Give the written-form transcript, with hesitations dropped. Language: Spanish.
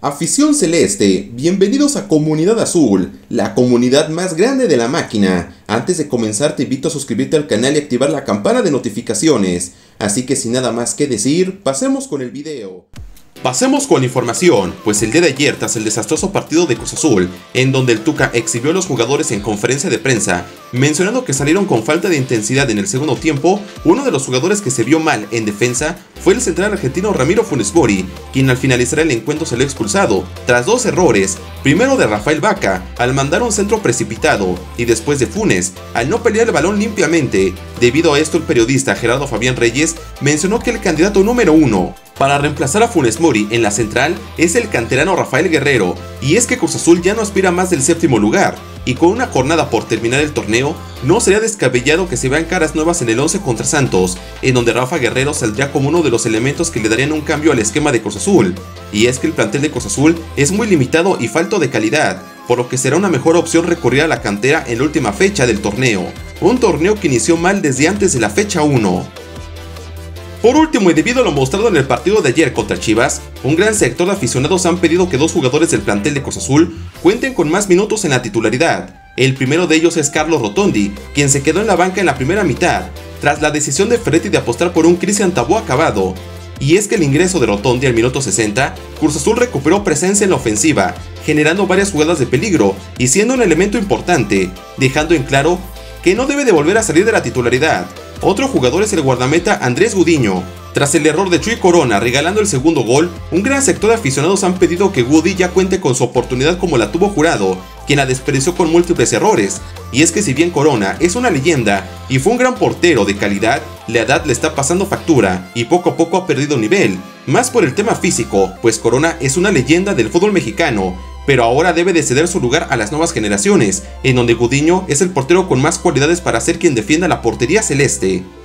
Afición celeste, bienvenidos a Comunidad Azul, la comunidad más grande de la máquina. Antes de comenzar te invito a suscribirte al canal y activar la campana de notificaciones. Así que sin nada más que decir, pasemos con el video. Pasemos con la información, pues el día de ayer, tras el desastroso partido de Cruz Azul, en donde el Tuca exhibió a los jugadores en conferencia de prensa, mencionando que salieron con falta de intensidad en el segundo tiempo, uno de los jugadores que se vio mal en defensa fue el central argentino Ramiro Funes Mori, quien al finalizar el encuentro salió expulsado, tras dos errores, primero de Rafael Vaca, al mandar un centro precipitado, y después de Funes, al no pelear el balón limpiamente. Debido a esto, el periodista Gerardo Fabián Reyes mencionó que el candidato número 1 para reemplazar a Funes Mori en la central es el canterano Rafael Guerrero, y es que Cruz Azul ya no aspira más del séptimo lugar, y con una jornada por terminar el torneo, no sería descabellado que se vean caras nuevas en el 11 contra Santos, en donde Rafa Guerrero saldría como uno de los elementos que le darían un cambio al esquema de Cruz Azul, y es que el plantel de Cruz Azul es muy limitado y falto de calidad, por lo que será una mejor opción recurrir a la cantera en la última fecha del torneo, un torneo que inició mal desde antes de la fecha 1. Por último, y debido a lo mostrado en el partido de ayer contra Chivas, un gran sector de aficionados han pedido que dos jugadores del plantel de Cruz Azul cuenten con más minutos en la titularidad. El primero de ellos es Carlos Rotondi, quien se quedó en la banca en la primera mitad, tras la decisión de Ferretti de apostar por un Cristian Tabó acabado. Y es que el ingreso de Rotondi al minuto 60, Cruz Azul recuperó presencia en la ofensiva, generando varias jugadas de peligro y siendo un elemento importante, dejando en claro que no debe de volver a salir de la titularidad. Otro jugador es el guardameta Andrés Gudiño. Tras el error de Chuy Corona regalando el segundo gol, un gran sector de aficionados han pedido que Gudi ya cuente con su oportunidad como la tuvo Jurado, quien la desperdició con múltiples errores. Y es que si bien Corona es una leyenda y fue un gran portero de calidad, la edad le está pasando factura y poco a poco ha perdido nivel, más por el tema físico, pues Corona es una leyenda del fútbol mexicano, pero ahora debe de ceder su lugar a las nuevas generaciones, en donde Gudiño es el portero con más cualidades para ser quien defienda la portería celeste.